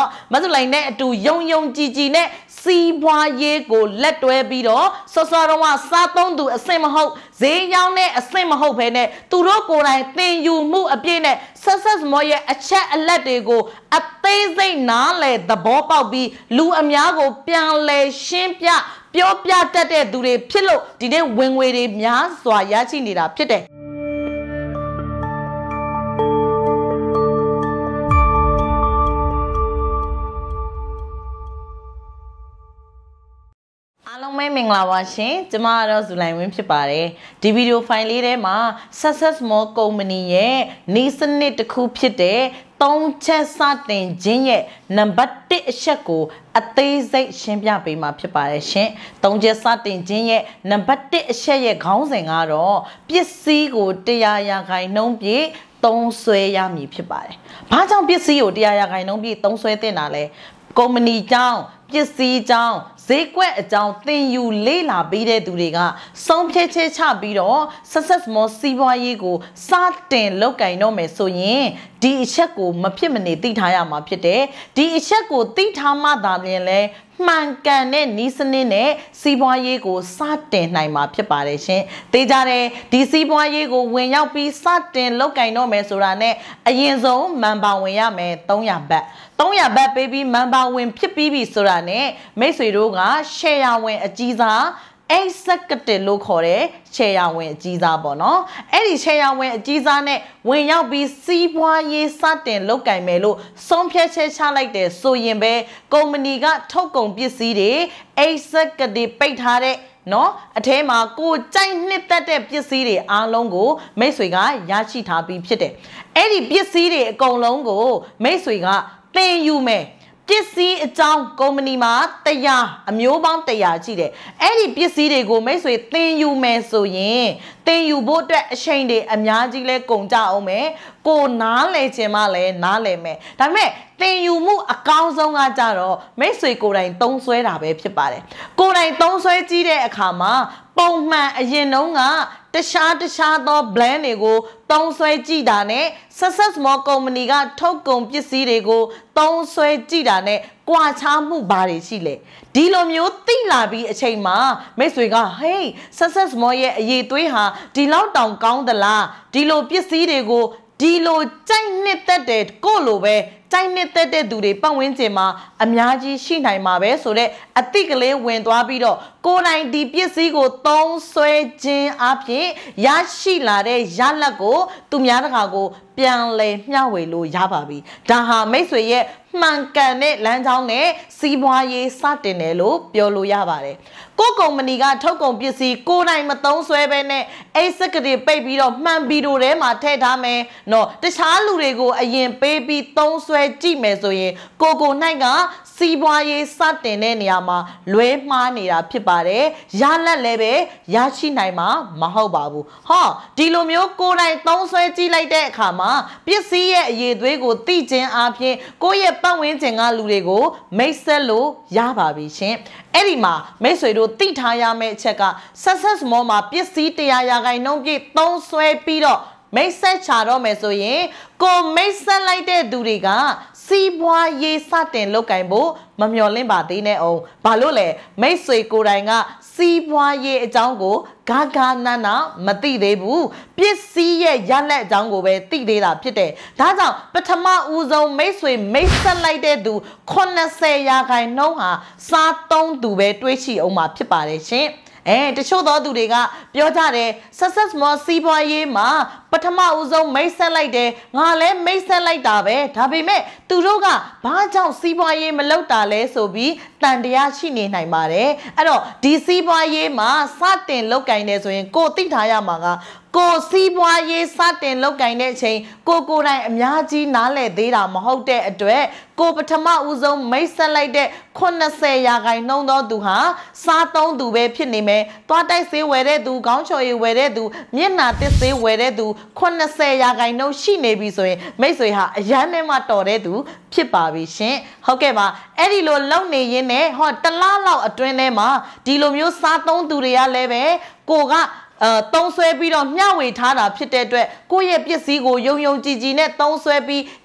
မဆုလိုက်နဲ့အတူယုံကြည်နဲ့စီးပွားရေးကိုလက်တွဲပြီးတော့စောစောတော့စားသုံးသူအဆင့်မဟုတ်ဈေးရောင်းတဲ့အဆင့်မဟုတ်ဘဲနဲ့သူတို့ကိုယ်တိုင်သင်ယူမှုအပြည့်နဲ့ဆက်မောရဲ့အချက်အလက်တွေကိုအသေးစိတ်နားလည်သဘောပေါက်ပြီးလူအများကိုပြန်လဲရှင်းပြပြောပြတတ်တဲ့သူတွေဖြစ်လို့ဒီနေ့ဝင်ငွေတွေများစွာရရှိနေတာဖြစ်တယ်အားလုံးပဲမင်္ဂလာပါရှင်ကျမကတော့ဇူလိုင်ဝင်းဖြစ်ပါတယ်ဒီဗီဒီယိုဖိုင်လေးထဲမှာ Success Small Company ရဲ့နေစနစ်တစ်ခုဖြစ်တဲ့3ချက်စတင်ခြင်းရဲ့နံပါတ်1အချက်ကိုအသေးစိတ်ရှင်းပြပေးမှာဖြစ်ပါတယ်ရှင်3ချက်စတင်ခြင်းရဲ့နံပါတ်1အချက်ရဲ့ခေါင်းစဉ်ကတော့ပစ္စည်းကို100%ပြည့်သုံးစွဲရမည်ဖြစ်ပါတယ်ဘာကြောင့်ပစ္စည်းကို100%ပြည့်သုံးစွဲသင့်တာလဲကုမ္ပဏီကြောင့်ပစ္စည်းကြောင့်ဈေးကွက်အကြောင်းသင်ယူလေ့လာပြီးတဲ့သူတွေကဆုံးဖြတ်ချက်ချပြီးတော့ Success Small စီးပွားရေးကိုစတင်လုပ်ကိုင်တော့မယ်ဆိုရင်ဒီအချက်ကိုမဖြစ်မနေသိထားရမှာဖြစ်တယ်ဒီအချက်ကိုသိထားမှသာလျှင်လဲမှန်ကန်တဲ့နည်းစနစ်နဲ့စီးပွားရေးကိုစတင်နိုင်မှာဖြစ်ပါတယ်ရှင်သိကြတယ်ဒီစီးပွားရေးကိုဝင်ရောက်ပြီးစတင်လုပ်ကိုင်တော့မယ်ဆိုတာနဲ့အရင်ဆုံးမန်ပါဝင်ရမယ်300ဘတ်300ဘတ်ပေးပြီးမန်ပါဝင်ဖြစ်ပြီးပြီဆိုတာနဲ့မိတ်ဆွေတို့က share ဝင်အကြီးစား executive လို့ခေါ်တဲ့ share ဝင်အကြီးစားပေါ့နော်အဲ့ဒီ share ဝင်အကြီးစားနဲ့ဝင်ရောက်ပြီးစီးပွားရေးစတင်လုပ်ကိုင်မယ်လို့ဆုံးဖြတ်ချက်ချလိုက်တယ်ဆိုရင်ပဲကုမ္ပဏီကထုတ်ကုန်ပစ္စည်းတွေ executive ပိတ်ထားတဲ့နော်အထဲမှာကိုကြိုက်နှစ်သက်တဲ့ပစ္စည်းတွေအားလုံးကိုမိတ်ဆွေကရရှိထားပြီးဖြစ်တယ်အဲ့ဒီပစ္စည်းတွေအကုန်လုံးကိုမိတ်ဆွေကသင်ယူမယ်ပစ္စည်းအကြောင်းကုမ္ပဏီမှာ100အမျိုးပေါင်း100ရှိတယ်အဲ့ဒီပစ္စည်းတွေကိုမိတ်ဆွေသင်ယူမယ်ဆိုရင်သင်ယူဖို့အတွက်အချိန်တွေအများကြီးလဲကုန်ကြအောင်မယ်ကိုနားလဲခြင်းမလဲနားလဲမယ်ဒါပေမဲ့သင်ယူမှုအကောင်းဆုံးကကြတော့မိတ်ဆွေကိုယ်တိုင်သုံးစွဲတာပဲဖြစ်ပါတယ်ကိုယ်တိုင်သုံးစွဲကြည့်တဲ့အခါမှာပုံမှန်အရင်တုန်းကတခြားသော brand တွေကိုသုံးစွဲကြည့်တာနဲ့ Success Small Company ကထုတ်ကုန်ပစ္စည်းတွေကိုသုံးစွဲကြည့်တာနဲ့ကွာခြားမှုဘာတွေရှိလဲဒီလိုမျိုးသိလာပြီးအချိန်မှာမိတ်ဆွေက hey Success Small ရဲ့အရေးသွေးဟာဒီလောက်တောင်ကောင်းသလားဒီလိုပစ္စည်းတွေကိုဒီလိုကြိုက်နှစ်သက်တဲ့ကိုလိုပဲကြိုက်နှစ်သက်တဲ့သူတွေပတ်ဝန်းကျင်မှာအများကြီးရှိနိုင်မှာပဲဆိုတော့အတိကလေးဝင်သွားပြီးတော့ကိုယ်တိုင်ဒီပစ္စည်းကိုသုံးစွဲခြင်းအပြင်ရရှိလာတဲ့ရလဒ်ကိုသူများတကာကိုပြန်လဲမျှဝေလို့ရပါပြီဒါဟာမိတ်ဆွေရဲ့မှန်ကန်တဲ့လမ်းကြောင်းနဲ့စီးပွားရေးစတင်တယ်လို့ပြောလို့ရပါတယ်ကိုကုမ္ပဏီကထုတ်ကုန်ပစ္စည်းကိုယ်တိုင်မသုံးစွဲဘဲနဲ့ executive ပိတ်ပြီးတော့မှန်ဗီဒီယိုထဲမှာထည့်ထားမယ်နော်တခြားလူတွေကိုအရင်ပေးပြီးသုံးစွဲကြည့်မယ်ဆိုရင်ကိုနိုင်ကစီးပွားရေးစတင်တဲ့နေရာမှာလွဲမှားနေတာဖြစ်ပါတယ်ရလက်လည်းပဲရရှိနိုင်မှာမဟုတ်ပါဘူးဟောဒီလိုမျိုးကိုယ်တိုင်သုံးစွဲကြည့်လိုက်တဲ့အခါမှာပစ္စည်းရဲ့အရေးသွေးကိုသိခြင်းအပြင်ကိုယ့်ရဲ့ပတ်ဝန်းကျင်ကလူတွေကိုမိတ်ဆက်လို့ရပါပြီရှင်အဲ့ဒီမှာမိတ်ဆွေတို့သိထားရမယ့်အချက်က Success Small မှာပစ္စည်း100%ပြည့်သုံးစွဲပြီးတော့မိတ်ဆက်ချတော့မယ်ဆိုရင်ကိုမိတ်ဆက်လိုက်တဲ့သူတွေကစီးပွားရေးစတင်လုပ်ကိုင်ဖို့မမျှော်လင့်ပါသေးနဲ့အောင်ဘာလို့လဲမိတ်ဆွေကိုယ်တိုင်ကစီးပွားရေးအကြောင်းကိုဂါဂါနန်းနာမသိသေးဘူးပစ္စည်းရဲ့ရလက်အကြောင်းကိုပဲသိသေးတာဖြစ်တယ်ဒါကြောင့်ပထမဦးဆုံးမိတ်ဆွေမိတ်ဆက်လိုက်တဲ့သူ80%ဟာစားသုံးသူပဲတွေးရှိအောင်မှာဖြစ်ပါတယ်ရှင်တချို့သောသူတွေကပြောကြတယ် Success Small စီးပွားရေးမှာပထမဦးဆုံးမိတ်ဆက်လိုက်တယ်ငါလည်းမိတ်ဆက်လိုက်တာပဲဒါပေမဲ့သူတို့ကဘာကြောင့်စီးပွားရေးမလုပ်တာလဲဆိုပြီးတန်တရားရှိနေနိုင်ပါတယ်အဲ့တော့ဒီစီးပွားရေးမှာစတင်လုပ်ကင်နေဆိုရင်ကိုသိထားရမှာကကိုစီးပွားရေးစတင်လုပ်ကင်တဲ့အချိန်ကိုယ်တိုင်အများကြီးနားလည်သေးတာမဟုတ်တဲ့အတွက်ကိုပထမဦးဆုံးမိတ်ဆက်လိုက်တဲ့80%သောသူဟာစားသုံးသူပဲဖြစ်နေမယ်သွားတိုက်ဆေးဝယ်တဲ့သူခေါင်းချော်ရည်ဝယ်တဲ့သူမျက်နှာတစ်ဆေးဝယ်တဲ့သူ80%ရှိနေပြီဆိုရင်မိတ်ဆွေဟာအရန်နဲ့မှတော်တဲ့သူဖြစ်ပါပြီရှင်ဟုတ်ကဲ့ပါအဲ့ဒီလိုလုံနေရင်းနဲ့ဟောတလားလောက်အတွင်းထဲမှာဒီလိုမျိုးစားသုံးသူတွေကလည်းပဲကိုကသုံးဆွဲပြီးတော့မျှဝေထားတာဖြစ်တဲ့အတွက်ကိုယ့်ရဲ့ပစ္စည်းကိုယုံကြည်နဲ့သုံးဆွဲပြီး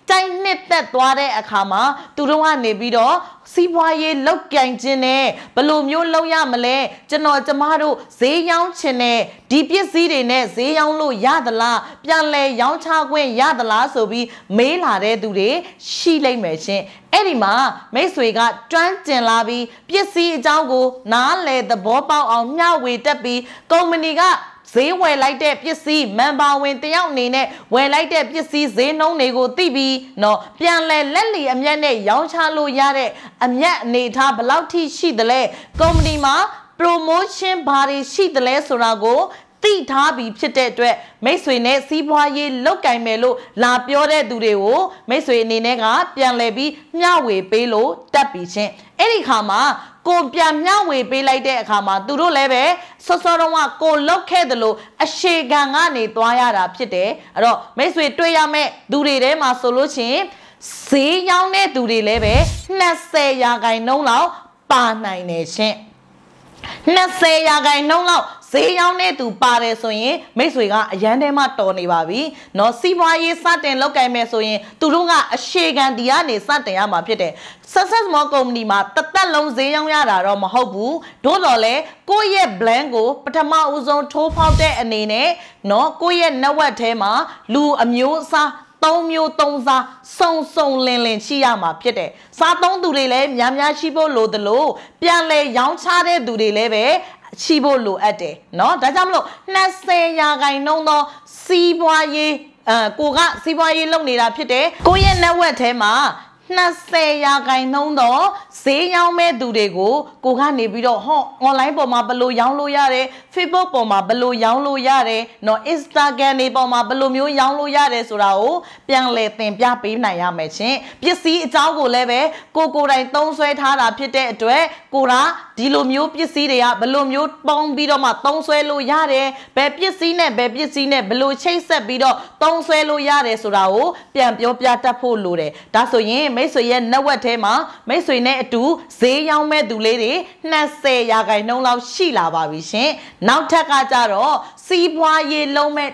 ကြိုက်နှစ်သက်သွားတဲ့အခါမှာသူတို့ကနေပြီးတော့စီးပွားရေးလောက်ကင်ခြင်းနဲ့ဘယ်လိုမျိုးလုပ်ရမလဲကျမတို့ဈေးရောင်းချင်တဲ့ဒီပစ္စည်းတွေနဲ့ဈေးရောင်းလို့ရသလားပြန်လဲရောင်းချခွင့်ရသလားဆိုပြီးမေးလာတဲ့သူတွေရှိလိမ့်မယ်ရှင်အဲ့ဒီမှာမိတ်ဆွေကတွန်းကျင်လာပြီးပစ္စည်းအကြောင်းကိုနားလေသဘောပေါက်အောင်မျှဝေတတ်ပြီးကုမ္ပဏီကဈေးဝယ်လိုက်တဲ့ပစ္စည်းမန်ပါဝင်တယောက်အနေနဲ့ဝယ်လိုက်တဲ့ပစ္စည်းဈေးနှုန်းတွေကိုသိပြီးနော်ပြန်လဲလက်လီအမျက်နဲ့ရောင်းချလို့ရတဲ့အမျက်အနေထားဘယ်လောက်ထိရှိသလဲကုမ္ပဏီမှာ promotion ဘာတွေရှိသလဲဆိုတာကိုသိထားပြီးဖြစ်တဲ့အတွက်မိတ်ဆွေနဲ့စီးပွားရေးလောက်ကင်မယ်လို့လာပြောတဲ့သူတွေကိုမိတ်ဆွေအနေနဲ့ကပြန်လဲပြီးမျှဝေပေးလို့တက်ပြီးချင်းအဲ့ဒီခါမှာကိုပြန်မျှဝေပေးလိုက်တဲ့အခါမှာသူတို့လည်းပဲစောစောတုန်းကကိုလောက်ခဲ့တယ်လို့အရှိခံကနေသွားရတာဖြစ်တယ်အဲ့တော့မိတ်ဆွေတွေ့ရမယ့်သူတွေထဲမှာဆိုလို့ချင်းဈေးရောင်းတဲ့သူတွေလည်းပဲ20%လောက်ပါနိုင်တယ်ရှင်20%လောက်ဈေးရောင်းတဲ့သူပါတယ်ဆိုရင်မိတ်ဆွေကအရန်ထဲမှာတော်နေပါပြီเนาะစီးပွားရေးစတင်လုပ်ကိုင်မယ်ဆိုရင်သူတို့ကအရှိခံဒီကနေစတင်ရမှာဖြစ်တယ် Success Small Company မှာတသက်လုံးဈေးရောင်းရတာတော့မဟုတ်ဘူးသို့တော်လဲကိုယ့်ရဲ့ blend ကိုပထမဦးဆုံးထိုးဖောက်တဲ့အနေနဲ့เนาะကိုယ့်ရဲ့ network ထဲမှာလူအမျိုးအစား3မျိုး3စားစုံလင်ရှိရမှာဖြစ်တယ်စားသုံးသူတွေလည်းများရှိဖို့လိုသလိုပြန်လဲရောင်းချတဲ့သူတွေလည်းပဲရှိဖို့လိုအပ်တယ်เนาะဒါကြောင့်မလို့20%သောစီးပွားရေးကိုကစီးပွားရေးလုပ်နေတာဖြစ်တယ်ကိုရဲ့ network ထဲမှာ20%သောဈေးရောင်းမဲ့သူတွေကိုကိုကနေပြီးတော့online ပေါ်မှာဘယ်လိုရောင်းလို့ရတယ် Facebook ပေါ်မှာဘယ်လိုရောင်းလို့ရတယ်เนาะ Instagram တွေပေါ်မှာဘယ်လိုမျိုးရောင်းလို့ရတယ်ဆိုတာကိုပြန်လည်သင်ပြပေးနိုင်ရမယ်ရှင်ပစ္စည်းအကြောင်းကိုလည်းပဲကိုယ်တိုင်သုံးစွဲထားတာဖြစ်တဲ့အတွက်ကိုကဒီလိုမျိုးပစ္စည်းတွေကဘယ်လိုမျိုးပေါင်းပြီးတော့မှသုံးစွဲလို့ရတယ်ဘယ်ပစ္စည်းနဲ့ဘယ်လိုချိတ်ဆက်ပြီးတော့သုံးစွဲလို့ရတယ်ဆိုတာကိုပြန်ပြောပြတတ်ဖို့လိုတယ်ဒါဆိုရင်မိတ်ဆွေရဲ့ network ထဲမှာမိတ်ဆွေနဲ့အတူဈေးရောင်းမဲ့သူလေးတွေ20%လောက်ရှိလာပါပြီရှင်နောက်ထပ်ကကြတော့စီးပွားရေးလုံးမဲ့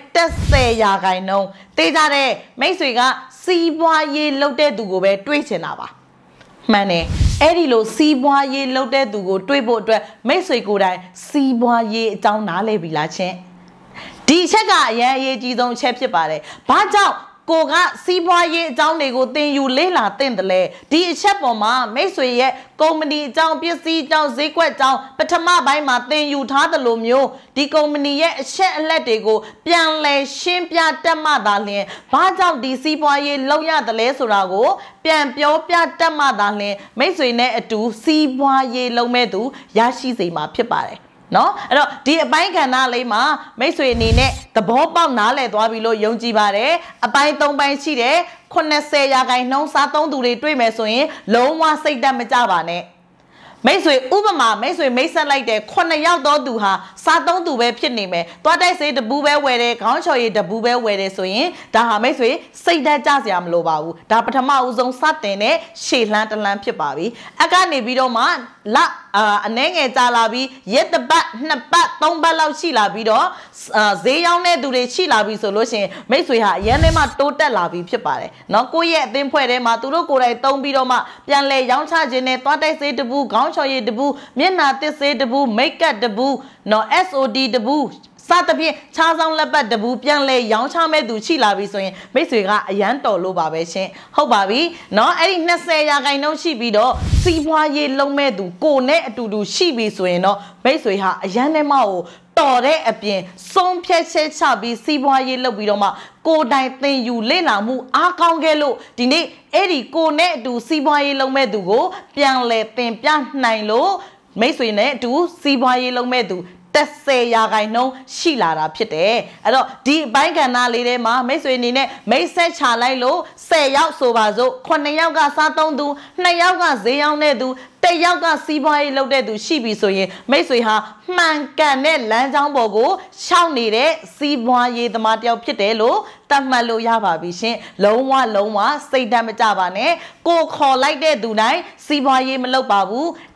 10%တေးကြတဲ့မိတ်ဆွေကစီးပွားရေးလုပ်တဲ့သူကိုပဲတွေးချင်တာပါမှန်တယ်အဲ့ဒီလိုစီးပွားရေးလုပ်တဲ့သူကိုတွေးဖို့အတွက်မိတ်ဆွေကိုယ်တိုင်စီးပွားရေးအကြောင်းနားလည်ပြီလားချင်းဒီအချက်ကအရင်အရေးကြီးဆုံးအချက်ဖြစ်ပါတယ်ဘာကြောင့်ကိုကစီးပွားရေးအကြောင်းတွေကိုသင်ယူလေ့လာသင့်တယ်လေဒီအချက်ပေါ်မှာမိတ်ဆွေရဲ့ကုမ္ပဏီအကြောင်းပစ္စည်းအကြောင်းဈေးကွက်အကြောင်းပထမပိုင်းမှာသင်ယူထားသလိုမျိုးဒီကုမ္ပဏီရဲ့အချက်အလက်တွေကိုပြန်လည်ရှင်းပြတတ်မှသာလျှင်ဘာကြောင့်ဒီစီးပွားရေးလုပ်ရတယ်လဲဆိုတာကိုပြန်ပြောပြတတ်မှသာလျှင်မိတ်ဆွေနဲ့အတူစီးပွားရေးလုပ်မဲ့သူရရှိစေမှာဖြစ်ပါတယ်နော်အဲ့တော့ဒီအပိုင်းကဏ္ဍလေးမှာမိတ်ဆွေအနေနဲ့သဘောပေါက်နားလည်သွားပြီလို့ယုံကြည်ပါတယ်အပိုင်း၃ပိုင်းရှိတယ်80%စားသုံးသူတွေတွေ့မယ်ဆိုရင်လုံးဝစိတ်တက်မကြပါနဲ့မိတ်ဆွေဥပမာမိတ်ဆွေမိတ်ဆက်လိုက်တဲ့9ယောက်သောသူဟာစားသုံးသူပဲဖြစ်နေမယ်သွားတိုက်စေးတပူပဲဝယ်တယ်ခေါင်းချော်ရည်တပူပဲဝယ်တယ်ဆိုရင်ဒါဟာမိတ်ဆွေစိတ်တက်ကြစရာမလိုပါဘူးဒါပထမဦးဆုံးစတင်တဲ့ရှေ့လှမ်းတလှမ်းဖြစ်ပါပြီအကနေပြီးတော့မှအနှဲငယ်ကြာလာပြီးရက်တစ်ပတ်နှစ်ပတ်သုံးပတ်လောက်ရှိလာပြီးတော့ဈေးရောင်းတဲ့သူတွေရှိလာပြီဆိုလို့ရှိရင်မိတ်ဆွေဟာအရင်ထဲမှာတိုးတက်လာပြီဖြစ်ပါတယ်နော်ကိုယ့်ရဲ့အသင်းဖွဲ့ထဲမှာသူတို့ကိုယ်တိုင်သုံးပြီးတော့မှပြန်လဲရောင်းချခြင်းနဲ့သွားတိုက်စေးတပူခေါင်းချော်ရည်တပူမျက်နှာတစ်စေးတပူမိတ်ကပ်တပူနော် SOD တပူစသဖြင့်ခြားဆောင်လက်ပတ်တပူပြန်လဲရောင်းချမဲ့သူရှိလာပြီဆိုရင်မိတ်ဆွေကအရန်တော်လို့ပါပဲရှင်ဟုတ်ပါပြီเนาะအဲ့ဒီ20%ရှိပြီးတော့စီးပွားရေးလုံးမဲ့သူကိုနဲ့အတူတူရှိပြီဆိုရင်တော့မိတ်ဆွေဟာအရန်ထဲမှာကိုတော်တဲ့အပြင်ဆုံးဖြတ်ချက်ချပြီးစီးပွားရေးလုပ်ပြီးတော့မှကိုတိုင်သင်ယူလေ့လာမှုအားကောင်းခဲ့လို့ဒီနေ့အဲ့ဒီကိုနဲ့အတူစီးပွားရေးလုပ်မဲ့သူကိုပြန်လဲသင်ပြနိုင်လို့မိတ်ဆွေနဲ့အတူစီးပွားရေးလုပ်မဲ့သူ10%ရှိလာတာဖြစ်တယ်အဲ့တော့ဒီအပိုင်းကဏ္ဍလေးထဲမှာမိတ်ဆွေအနေနဲ့မိတ်ဆက်ချလိုက်လို့10ယောက်ဆိုပါစို့9ယောက်ကစားသုံးသူ2ယောက်ကဈေးရောင်းတဲ့သူ1ယောက်ကစီးပွားရေးလုပ်တဲ့သူရှိပြီဆိုရင်မိတ်ဆွေဟာမှန်ကန်တဲ့လမ်းကြောင်းပေါ်ကိုရှောက်နေတဲ့စီးပွားရေးသမားတယောက်ဖြစ်တယ်လို့သတ်မှတ်လို့ရပါပြီရှင်လုံးဝစိတ်ဓာတ်မကြပါနဲ့ကိုခေါ်လိုက်တဲ့သူတိုင်းစီးပွားရေးမလုပ်ပါဘူး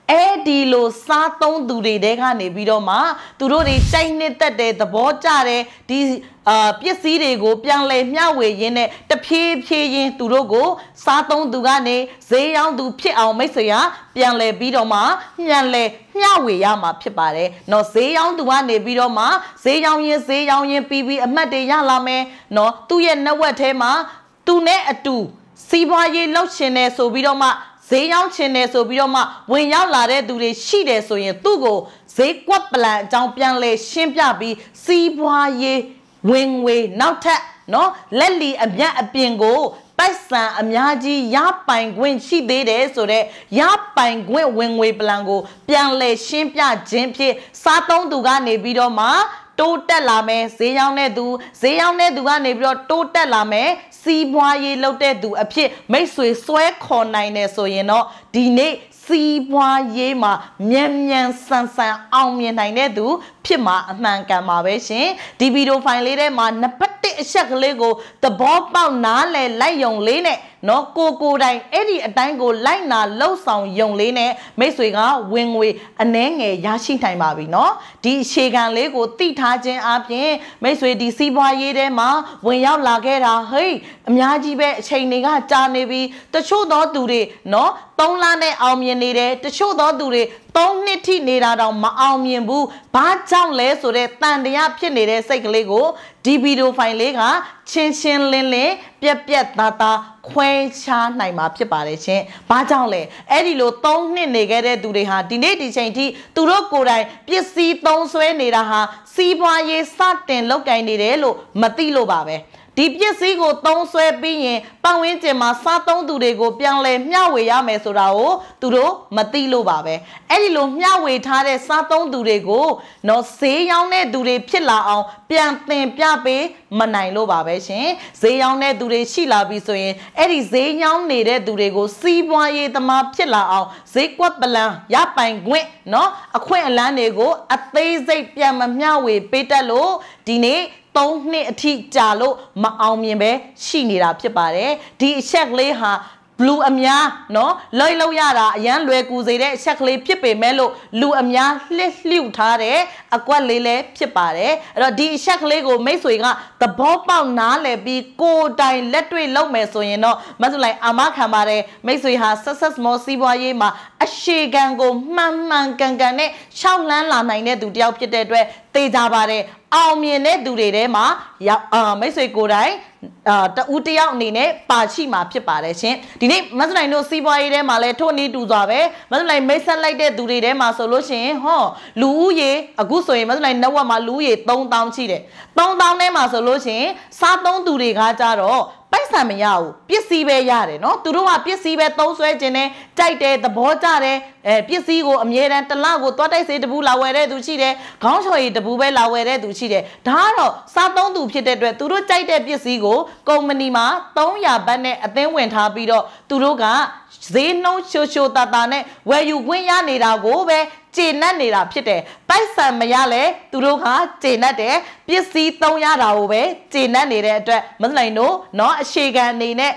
ဒီလိုစားသုံးသူတွေတဲကနေပြီးတော့မှသူတို့တွေကြိုက်နှစ်သက်တဲ့သဘောကျတဲ့ဒီပစ္စည်းတွေကိုပြန်လဲမျှဝေရင်းနဲ့တဖြည်းဖြည်းချင်းသူတို့ကိုစားသုံးသူကနေဈေးရောင်းသူဖြစ်အောင်မိတ်ဆွေကပြန်လဲပြီးတော့မှပြန်လဲမျှဝေရမှာဖြစ်ပါတယ်เนาะဈေးရောင်းသူကနေပြီးတော့မှဈေးရောင်းရင်ပြီးအမှတ်တွေရလာမယ်เนาะသူ့ရဲ့ network ထဲမှာသူနဲ့အတူစီးပွားရေးလုပ်ရှင်နေဆိုပြီးတော့မှဈေးရောင်းချင်တယ်ဆိုပြီးတော့မှဝင်ရောက်လာတဲ့သူတွေရှိတယ်ဆိုရင်သူ့ကိုဈေးကွက်ပလန်အကြောင်းပြန်လဲရှင်းပြပြီးစီးပွားရေးဝင်ငွေနောက်ထပ်เนาะလက်လီအမြတ်အပြင်ကိုပိုက်ဆံအများကြီးရပိုင်ခွင့်ရှိသေးတယ်ဆိုတော့ရပိုင်ခွင့်ဝင်ငွေပလန်ကိုပြန်လဲရှင်းပြခြင်းဖြင့်စားသုံးသူကနေပြီးတော့မှတိုးတက်လာမယ်ဈေးရောင်းတဲ့သူကနေပြီးတော့တိုးတက်လာမယ်စီးပွားရေးလုပ်တဲ့သူအဖြစ်မိတ်ဆွေဆွဲခေါ်နိုင်တယ်ဆိုရင်တော့ဒီနေ့စီးပွားရေးမှာမြန်ဆန်အောင်မြင်နိုင်တဲ့သူဖြစ်မှာအမှန်ကန်ပါပဲရှင်ဒီဗီဒီယိုဖိုင်လေးထဲမှာနံပါတ်1အချက်ကလေးကိုသဘောပေါက်နားလည်လိုက်ယုံလေးနဲ့နော်ကိုတိုင်အဲ့ဒီအတိုင်းကိုလိုက်နာလှုပ်ဆောင်ယုံလေးနဲ့မိတ်ဆွေကဝင်ငွေအနှဲငယ်ရရှိနိုင်ပါပြီနော်ဒီအခြေခံလေးကိုသိထားခြင်းအပြင်မိတ်ဆွေဒီစီးပွားရေးထဲမှာဝင်ရောက်လာခဲ့တာဟေးအများကြီးပဲအချိန်တွေကကြာနေပြီတချို့သောသူတွေနော်3လနဲ့အောင်မြင်နေတယ်တချို့သောသူတွေ3နှစ်ထိနေတာတော့မအောင်မြင်ဘူးဘာကြောင့်လဲဆိုတဲ့တန်တရားဖြစ်နေတဲ့စိတ်ကလေးကိုဒီဗီဒီယိုဖိုင်လေးကချင်းလင်းပြက်သားခွဲခြားနိုင်မှာဖြစ်ပါတယ်ရှင်။ဘာကြောင့်လဲအဲ့ဒီလို3နှစ်နေခဲ့တဲ့သူတွေဟာဒီနေ့ဒီချိန်ထိသူတို့ကိုယ်တိုင်ပစ္စည်းသုံးဆွဲနေတာဟာစီးပွားရေးစတင်လုပ်ကိုင်နေတယ်လို့မသိလို့ပါပဲ။ဒီပစ္စည်းကိုသုံးဆွဲပြီးရင်ပတ်ဝန်းကျင်မှာစားသုံးသူတွေကိုပြန်လဲမျှဝေရမယ်ဆိုတာကိုသူတို့မသိလို့ပါပဲအဲ့ဒီလိုမျှဝေထားတဲ့စားသုံးသူတွေကိုနော်ဈေးရောင်းတဲ့သူတွေဖြစ်လာအောင်ပြန်သင်ပြပေးမနိုင်လို့ပါပဲရှင်ဈေးရောင်းတဲ့သူတွေရှိလာပြီဆိုရင်အဲ့ဒီဈေးရောင်းနေတဲ့သူတွေကိုစီးပွားရေးသမားဖြစ်လာအောင်ဈေးကွက်ပလန်ရပိုင်ခွင့်နော်အခွင့်အလမ်းတွေကိုအသေးစိတ်ပြန်မမျှဝေပေးတတ်လို့ဒီနေ့3နှစ်အထိကြာလို့မအောင်မြင်ပဲရှိနေတာဖြစ်ပါတယ်ဒီအချက်ကလေးဟာလူအများနော်လောက်ရတာအရန်လွယ်ကူစေတဲ့အချက်ကလေးဖြစ်ပေမဲ့လို့လူအများလှှုပ်ထားတဲ့အကွက်လေးလည်းဖြစ်ပါတယ်အဲ့တော့ဒီအချက်ကလေးကိုမိတ်ဆွေကသဘောပေါက်နားလည်ပြီးကိုယ်တိုင်လက်တွေ့လုပ်မယ်ဆိုရင်တော့မဆိုလိုက်အာမခံပါတယ်မိတ်ဆွေဟာ success small စီးပွားရေးမှာအရှိခံကိုမှန်ကန်နဲ့ရှောက်လန်းလာနိုင်တဲ့သူတယောက်ဖြစ်တဲ့အတွက်သိကြပါတယ်အောင်မြင်တဲ့သူတွေထဲမှာမိတ်ဆွေကိုယ်တိုင်တူတယောက်အနေနဲ့ပါရှိမှာဖြစ်ပါတယ်ရှင်ဒီနေ့မဆနိုင်တို့စီးပွားရေးထဲမှာလဲထို့နည်းတူစွာပဲမဆနိုင်မိတ်ဆက်လိုက်တဲ့သူတွေထဲမှာဆိုလို့ရှိရင်ဟောလူဦးရေအခုဆိုရင်မဆနိုင်နက်ဝက်မှာလူဦးရေ3000ရှိတယ်3000ထဲမှာဆိုလို့ရှိရင်စားသုံးသူတွေကကြတော့ပိုက်ဆံမရဘူးပစ္စည်းပဲရတယ်နော်သူတို့ကပစ္စည်းပဲသုံးဆွဲခြင်းနဲ့ကြိုက်တယ်သဘောကျတယ်ပစ္စည်းကိုအမြဲတမ်းတစ်လကိုသွားတိုက်စေတပူလာဝယ်တဲ့သူရှိတယ်ခေါင်းချော်ရည်တပူပဲလာဝယ်တဲ့သူရှိတယ်ဒါကတော့စားသုံးသူဖြစ်တဲ့အတွက်သူတို့ကြိုက်တဲ့ပစ္စည်းကိုကုမ္ပဏီမှာ300ဘတ်နဲ့အသင်းဝင်ထားပြီးတော့သူတို့ကဈေးနှုန်းချိုတာနဲ့ဝယ်ယူခွင့်ရနေတာကိုပဲကျေနပ်နေတာဖြစ်တယ်ပိုက်ဆံမရလဲသူတို့ကကျေနပ်တယ်ပစ္စည်းသုံးရတာကိုပဲကျေနပ်နေတဲ့အတွက်မစလိုက်တို့เนาะအခြေခံအနေနဲ့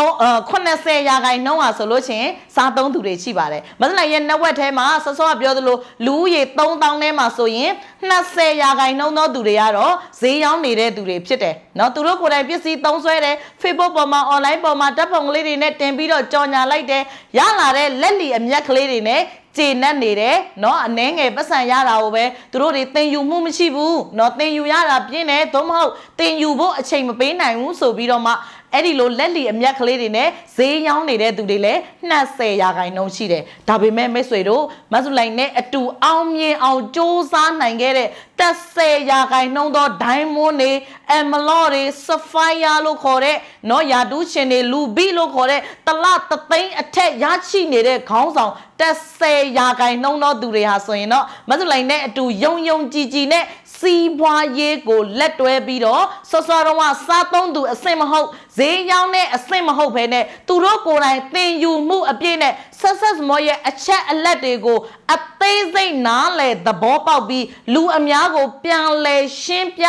80ရာခိုင်နှုန်းဟာဆိုလို့ချင်းစားသုံးသူတွေရှိပါတယ်မစလိုက်ရဲ့ network ထဲမှာဆောစောကပြောသလိုလူဦးရေ3000ထဲမှာဆိုရင်20ရာခိုင်နှုန်းသောသူတွေကတော့ဈေးရောင်းနေတဲ့သူတွေဖြစ်တယ်เนาะသူတို့ကိုယ်တိုင်ပစ္စည်းသုံးဆွဲတယ် Facebook ပေါ်မှာ online ပေါ်မှာဓာတ်ပုံကလေးတွေနဲ့တင်ပြီးတော့ကြော်ညာလိုက်တယ်ရလာတဲ့လက်လီအမြတ်ကလေးတွေနဲ့ကျေနပ်နေတယ်เนาะအနှဲငယ်ပတ်စံရတာကိုပဲသူတို့တွေသင်ယူမှုမရှိဘူးเนาะသင်ယူရတာပြင်းတယ်သို့မဟုတ်သင်ယူဖို့အချိန်မပေးနိုင်ဘူးဆိုပြီးတော့မှအဲ့ဒီလိုလက်လီအမြတ်ကလေးတွေနဲ့ဈေးရောင်းနေတဲ့သူတွေလည်း20ရာခိုင်နှုန်းရှိတယ်ဒါပေမဲ့မိတ်ဆွေတို့မဆုလိုက်နဲ့အတူအောင်မြင်အောင်စ조사နိုင်ခဲ့တဲ့30ရာခိုင်နှုန်းသောဒိုင်းမွန်းတွေအမလော့တွေဆဖိုင်ယာလို့ခေါ်တဲ့နော်ယာတူးရှင်တွေလူဘီလို့ခေါ်တဲ့တလတသိန်းအထက်ရရှိနေတဲ့ခေါင်းဆောင်30ရာခိုင်နှုန်းသောသူတွေဟာဆိုရင်တော့မဆုလိုက်နဲ့အတူယုံကြည်နဲ့စီးပွားရေးကိုလက်တွဲပြီးတော့စောတော့ကစားသုံးသူအဆင့်မဟုတ်ဈေးရောင်းတဲ့အဆင့်မဟုတ်ဘဲနဲ့သူတို့ကိုယ်တိုင်သင်ယူမှုအပြည့်နဲ့ success small ရဲ့အချက်အလက်တွေကိုအသေးစိတ်နားလည်သဘောပေါက်ပြီးလူအများကိုပြန်လဲရှင်းပြ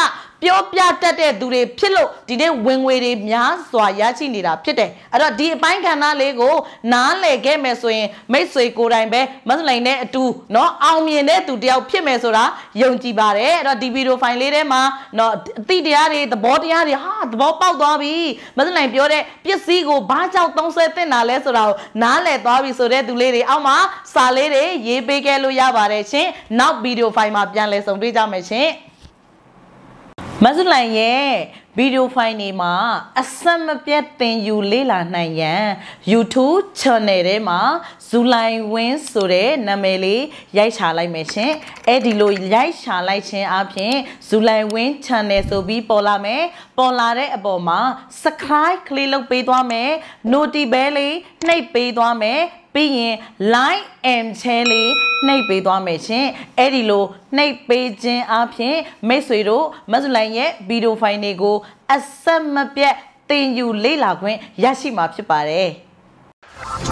ပြောပြတတ်တဲ့သူတွေဖြစ်လို့ဒီနေ့ဝင်ငွေတွေများစွာရရှိနေတာဖြစ်တယ်အဲ့တော့ဒီအပိုင်းကဏ္ဍလေးကိုနားလည်ခဲ့မယ်ဆိုရင်မိတ်ဆွေကိုယ်တိုင်ပဲမစလိန်နဲ့အတူเนาะအောင်မြင်တဲ့သူတယောက်ဖြစ်မယ်ဆိုတာယုံကြည်ပါတယ်အဲ့တော့ဒီဗီဒီယိုဖိုင်လေးထဲမှာเนาะအတိတရားတွေသဘောတရားတွေဟာသဘောပေါက်သွားပြီမစလိန်ပြောတဲ့ပစ္စည်းကိုဘာကြောင့်သုံးဆွဲသင့်တာလဲဆိုတာကိုနားလည်သွားပြီဆိုတဲ့သူလေးတွေအောက်မှာစာလေးတွေရေးပေးခဲ့လို့ရပါတယ်ရှင်နောက်ဗီဒီယိုဖိုင်မှာပြန်လည်ဆုံတွေ့ကြမယ်ရှင်မဆုလိုင်ရဲ့ဗီဒီယိုဖိုင်တွေမှာအဆက်မပြတ်သင်ယူလေ့လာနိုင်ရန် YouTube channel ထဲမှာဇူလိုင်ဝင်းဆိုတဲ့နာမည်လေးရိုက်ချလိုက်မယ်ရှင်အဲ့ဒီလိုရိုက်ချလိုက်ခြင်းအပြင်ဇူလိုင်ဝင်း channel ဆိုပြီးပေါ်လာမယ်ပေါ်လာတဲ့အပေါ်မှာ subscribe ကလေးလုပ်ပေးသွားမယ် notification bell လေးနှိပ်ပေးသွားမယ်ပြီးရင် like and share လေးနှိပ်ပေးသွားမယ်ရှင်အဲ့ဒီလိုနှိပ်ပေးခြင်းအပြင်မိတ်ဆွေတို့မဆုလိုင်ရဲ့ဗီဒီယိုဖိုင်တွေကိုအဆက်မပြတ်သင်ယူလေ့လာခွင့်ရရှိမှာဖြစ်ပါတယ်